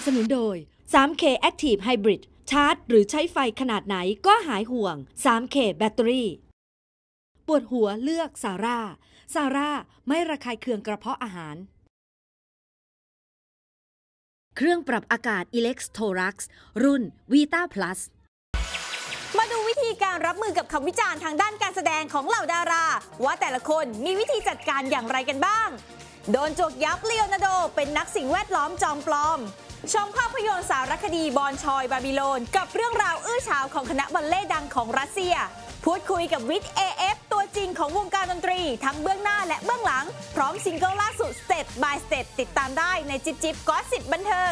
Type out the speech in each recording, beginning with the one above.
สนุนโดย 3K Active Hybrid ชาร์จหรือใช้ไฟขนาดไหนก็หายห่วง 3K แบตเตอรี่ปวดหัวเลือกซาร่าไม่ระคายเคืองกระเพาะอาหารเครื่องปรับอากาศ Electrolux รุ่น Vita Plus มาดูวิธีการรับมือกับคำวิจารณ์ทางด้านการแสดงของเหล่าดาราว่าแต่ละคนมีวิธีจัดการอย่างไรกันบ้างโดนจวกยับเลโอนาร์โดเป็นนักสิ่งแวดล้อมจอมปลอมชมภาพยนตร์สารคดีบอนชอยบาบิโลนกับเรื่องราวอื้อฉาวของคณะบัลเล่ต์ดังของรัสเซียพูดคุยกับวิทย์ AF ตัวจริงของวงการดนตรีทั้งเบื้องหน้าและเบื้องหลังพร้อมซิงเกิลล่าสุด Step by Step ติดตามได้ในจิ๊บก็อสซิปบันเทิง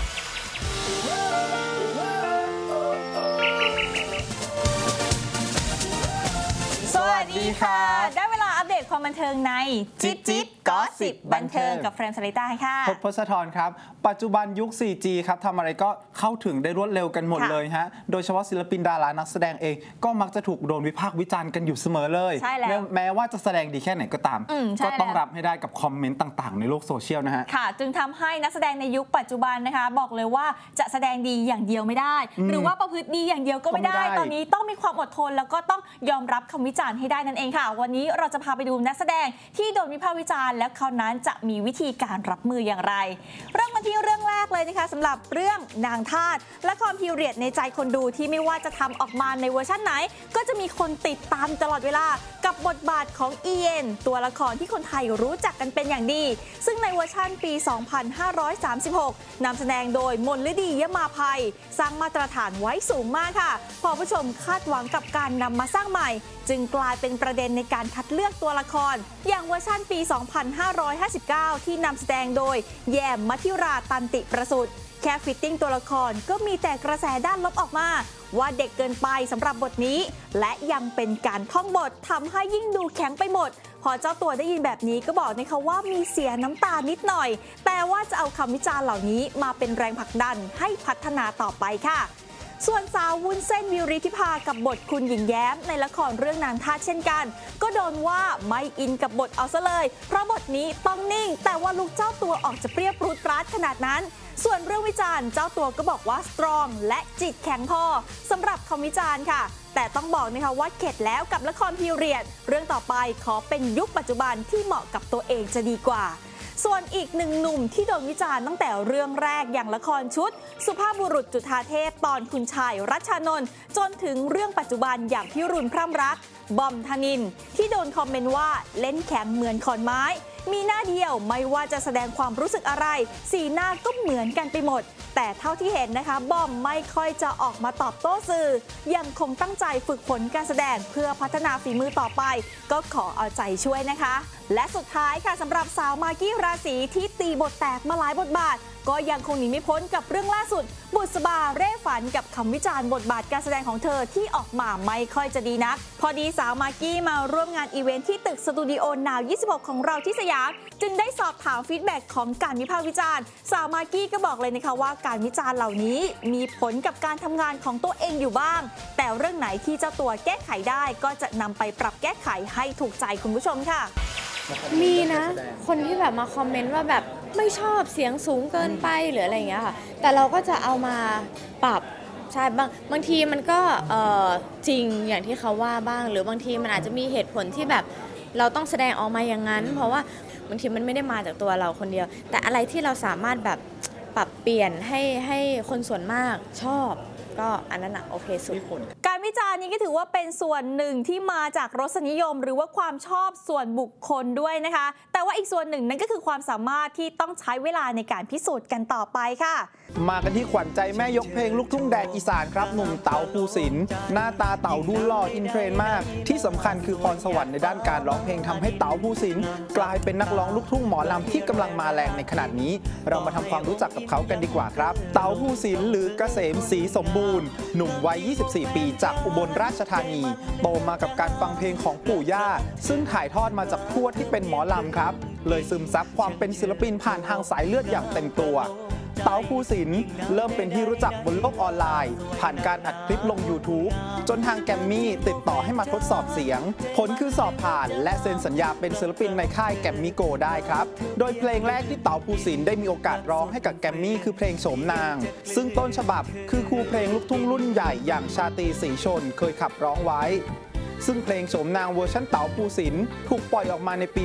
สวัสดีค่ะได้เวลาอัปเดตความบันเทิงในจิ๊บก็อสซิปบันเทิงกับเฟรมสลิต้าค่ะพจน์ พศธรครับปัจจุบันยุค 4G ครับทำอะไรก็เข้าถึงได้รวดเร็วกันหมดเลยฮะโดยเฉพาะศิลปินดารานักแสดงเองก็มักจะถูกโดนวิพากษ์วิจารณ์กันอยู่เสมอเลยแม้ว่าจะแสดงดีแค่ไหนก็ตามก็ต้องรับให้ได้กับคอมเมนต์ต่างๆในโลกโซเชียลนะฮะค่ะจึงทำให้นักแสดงในยุคปัจจุบันนะคะบอกเลยว่าจะแสดงดีอย่างเดียวไม่ได้หรือว่าประพฤติดีอย่างเดียวก็ไม่ได้ตอนนี้ต้องมีความอดทนแล้วก็ต้องยอมรับคำวิจารณ์ให้ได้นั่นเองค่ะวันนี้เราจะพาไปดูนักแสดงที่โดนวิพากษ์วิจารณ์แล้วเขานั้นจะมีวิธีการรับมืออย่างไรเริ่มมาที่เรื่องแรกเลยนะคะสำหรับเรื่องนางทาสละครพีเรียดในใจคนดูที่ไม่ว่าจะทำออกมาในเวอร์ชันไหนก็จะมีคนติดตามตลอดเวลากับบทบาทของอีเอ็นตัวละครที่คนไทยรู้จักกันเป็นอย่างดีซึ่งในเวอร์ชันปี 2536 นำแสดงโดยมนฤดียมาภัยสร้างมาตรฐานไว้สูงมากค่ะพอผู้ชมคาดหวังกับการนำมาสร้างใหม่จึงกลายเป็นประเด็นในการคัดเลือกตัวละครอย่างเวอร์ชันปี 2559 ที่นำแสดงโดยแยมมัธิราตันติประสุทธิ์แค่ฟิตติ้งตัวละครก็มีแต่กระแสด้านลบออกมาว่าเด็กเกินไปสำหรับบทนี้และยังเป็นการท่องบททำให้ยิ่งดูแข็งไปหมดพอเจ้าตัวได้ยินแบบนี้ก็บอกนะคะว่ามีเสียน้ำตานิดหน่อยแต่ว่าจะเอาคำวิจารณ์เหล่านี้มาเป็นแรงผลักดันให้พัฒนาต่อไปค่ะส่วนสาววุ้นเส้นวิริธิภากับบทคุณหญิงแย้มในละครเรื่องนางทาสเช่นกันก็โดนว่าไม่อินกับบทเอาซะเลยเพราะบทนี้ต้องนิ่งแต่ว่าลุคเจ้าตัวออกจะเปรี้ยวปรูดปราดขนาดนั้นส่วนเรื่องวิจารณ์เจ้าตัวก็บอกว่าสตรองและจิตแข็งพอสำหรับคำวิจารณ์ค่ะแต่ต้องบอกนะคะว่าเข็ดแล้วกับละครพีเรียดเรื่องต่อไปขอเป็นยุคปัจจุบันที่เหมาะกับตัวเองจะดีกว่าส่วนอีกหนึ่งหนุ่มที่โดนวิจารณ์ตั้งแต่เรื่องแรกอย่างละครชุดสุภาพบุรุษจุฑาเทพตอนคุณชายรัชชานนท์จนถึงเรื่องปัจจุบันอย่างพิรุณพร่ำรักบอมธนินที่โดนคอมเมนต์ว่าเล่นแข็งเหมือนขอนไม้มีหน้าเดียวไม่ว่าจะแสดงความรู้สึกอะไรสีหน้าก็เหมือนกันไปหมดแต่เท่าที่เห็นนะคะบอมไม่ค่อยจะออกมาตอบโต้สื่อยังคงตั้งใจฝึกฝนการแสดงเพื่อพัฒนาฝีมือต่อไปก็ขอเอาใจช่วยนะคะและสุดท้ายค่ะสำหรับสาวมากกี้ราศีที่ตีบทแตกมาหลายบทบาทก็ยังคงหนีไม่พ้นกับเรื่องล่าสุดบุษบาเร่ฝันกับคำวิจารณ์บทบาทการแสดงของเธอที่ออกมาไม่ค่อยจะดีนักพอดีสาวมากกี้มาร่วมงานอีเวนท์ที่ตึกสตูดิโอนาว 26 ของเราที่สยามจึงได้สอบถามฟีดแบ็กของการวิพากษ์วิจารณ์สาวมากกี้ก็บอกเลยนะคะว่าการวิจารณ์เหล่านี้มีผลกับการทำงานของตัวเองอยู่บ้างแต่เรื่องไหนที่เจ้าตัวแก้ไขได้ก็จะนำไปปรับแก้ไขให้ถูกใจคุณผู้ชมค่ะมีนะคนที่แบบมาคอมเมนต์ว่าแบบไม่ชอบเสียงสูงเกินไปหรืออะไรอย่างเงี้ยค่ะแต่เราก็จะเอามาปรับใช่บางทีมันก็จริงอย่างที่เขาว่าบ้างหรือบางทีมันอาจจะมีเหตุผลที่แบบเราต้องแสดงออกมาอย่างนั้นเพราะว่าบางทีมันไม่ได้มาจากตัวเราคนเดียวแต่อะไรที่เราสามารถแบบปรับเปลี่ยนให้คนส่วนมากชอบก็อันนั้นโอเคสุดการวิจารณ์นี้ก็ถือว่าเป็นส่วนหนึ่งที่มาจากรสนิยมหรือว่าความชอบส่วนบุคคลด้วยนะคะแต่ว่าอีกส่วนหนึ่งนั่นก็คือความสามารถที่ต้องใช้เวลาในการพิสูจน์กันต่อไปค่ะมากันที่ขวัญใจแม่ยกเพลงลูกทุ่งแดนอีสานครับหนุ่มเต๋าภูสินทร์หน้าตาเต๋าดูหล่ออินเทรนด์มากที่สำคัญคือพรสวรรค์ในด้านการร้องเพลงทำให้เต๋าภูสินทร์กลายเป็นนักร้องลูกทุ่งหมอลำที่กำลังมาแรงในขนาดนี้เรามาทำความรู้จักกับเขากันดีกว่าครับเต๋าภูสินทร์หรือเกษมศรีสมบูรณ์หนุ่มวัย 24 ปีจากอุบลราชธานีโตมากับการฟังเพลงของปู่ย่าซึ่งถ่ายทอดมาจากทวดที่เป็นหมอลำครับเลยซึมซับความเป็นศิลปินผ่านทางสายเลือดอย่างเต็มตัวเต๋าภูสินทร์เริ่มเป็นที่รู้จักบนโลกออนไลน์ผ่านการอัดคลิปลง YouTube จนทางแกรมมี่ติดต่อให้มาทดสอบเสียงผลคือสอบผ่านและเซ็นสัญญาเป็นศิลปินในค่ายแกรมมี่โกได้ครับโดยเพลงแรกที่เต๋าภูสินทร์ได้มีโอกาสร้องให้กับแกรมมี่คือเพลงโฉมนางซึ่งต้นฉบับคือครูเพลงลูกทุ่งรุ่นใหญ่อย่างชาตรีศรีชนเคยขับร้องไว้ซึ่งเพลงโฉมนางเวอร์ชันเต๋าภูสินทร์ถูกปล่อยออกมาในปี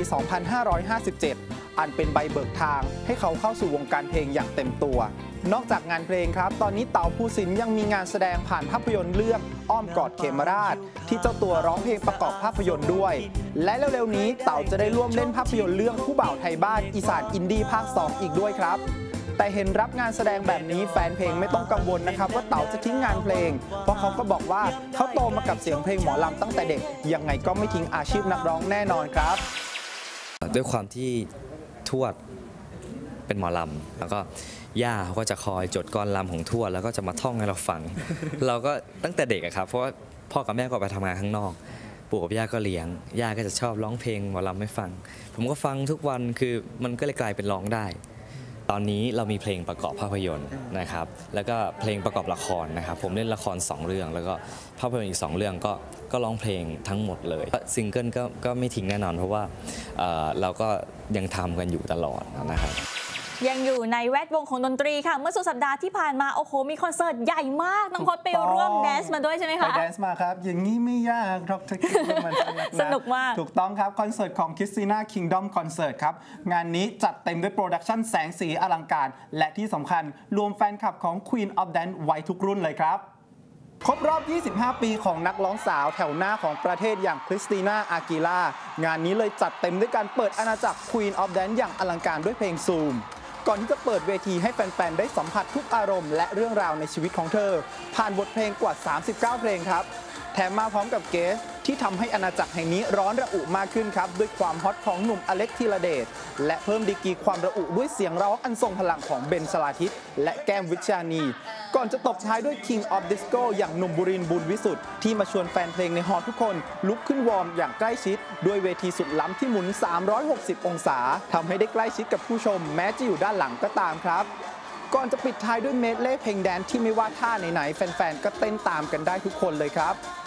2557 อันเป็นใบเบิกทางให้เขาเข้าสู่วงการเพลงอย่างเต็มตัวนอกจากงานเพลงครับตอนนี้เต๋าภูสินทร์ยังมีงานแสดงผ่านภาพยนตร์เรื่องอ้อมกอดเขมราชที่เจ้าตัวร้องเพลงประกอบภาพยนตร์ด้วยและเร็วๆนี้เต๋าจะได้ร่วมเล่นภาพยนตร์เรื่องผู้บ่าวไทยบ้านอีสานอินดี้ภาค 2 อีกด้วยครับแต่เห็นรับงานแสดงแบบนี้แฟนเพลงไม่ต้องกังวลนะครับว่าเต๋าจะทิ้งงานเพลงเพราะเขาก็บอกว่าเขาโตมากับเสียงเพลงหมอลำตั้งแต่เด็กยังไงก็ไม่ทิ้งอาชีพนักร้องแน่นอนครับด้วยความที่ทวดเป็นหมอลำแล้วก็ย่าเขาก็จะคอยจดกลอนลำของทวดแล้วก็จะมาท่องให้เราฟัง เราก็ตั้งแต่เด็กครับเพราะว่าพ่อกับแม่ก็ไปทำงานข้างนอกปู่กับย่าก็เลี้ยงย่าก็จะชอบร้องเพลงหมอลำให้ฟังผมก็ฟังทุกวันคือมันก็เลยกลายเป็นร้องได้ตอนนี้เรามีเพลงประกอบภาพยนตร์นะครับแล้วก็เพลงประกอบละครนะครับผมเล่นละคร2เรื่องแล้วก็ภาพยนตร์อีก2เรื่องก็ร้องเพลงทั้งหมดเลยซิงเกิลก็ไม่ทิ้งแน่นอนเพราะว่าเราก็ยังทำกันอยู่ตลอดนะครับยังอยู่ในแวดวงของดนตรีค่ะเมื่อสุดสัปดาห์ที่ผ่านมาโอ้โหมีคอนเสิร์ตใหญ่มากน้องพจน์ไปร่วมแดนซ์มาด้วยใช่ไหมคะไปแดนซ์มาครับอย่างนี้ไม่ยากหรอกถ้าคิดว่ามันสนุกมากถูกต้องครับคอนเสิร์ตของ Christina Kingdom Concert ครับงานนี้จัดเต็มด้วยโปรดักชั่นแสงสีอลังการและที่สำคัญรวมแฟนคลับของ Queen of Dance ไว้ทุกรุ่นเลยครับครบรอบ 25 ปีของนักร้องสาวแถวหน้าของประเทศอย่างคริสติน่า อากีล่างานนี้เลยจัดเต็มด้วยการเปิดอาณาจักร Queen of Dance อย่างอลังการด้วยเพลงซูมก่อนที่จะเปิดเวทีให้แฟนๆได้สัมผัสทุกอารมณ์และเรื่องราวในชีวิตของเธอผ่านบทเพลงกว่า39เพลงครับแถมมาพร้อมกับเกสที่ทำให้อาณาจักรแห่งนี้ร้อนระอุมากขึ้นครับด้วยความฮอตของหนุ่มอเล็กธีรเดชและเพิ่มดีกรีความระอุด้วยเสียงร้องอันทรงพลังของเบนชลาทิศและแก้มวิชญานีก่อนจะตบท้ายด้วย King of Disco อย่างหนุ่มบุรินทร์บุญวิสุทธิ์ที่มาชวนแฟนเพลงในฮอลล์ทุกคนลุกขึ้นวอร์มอย่างใกล้ชิดด้วยเวทีสุดล้ำที่หมุน360องศาทำให้ได้ใกล้ชิดกับผู้ชมแม้จะอยู่ด้านหลังก็ตามครับก่อนจะปิดท้ายด้วยเมดเล่เพลงแดนซ์ที่ไม่ว่าท่าไหนๆแฟนๆก็เต้นตามกันได้ทุกคนเลยครับ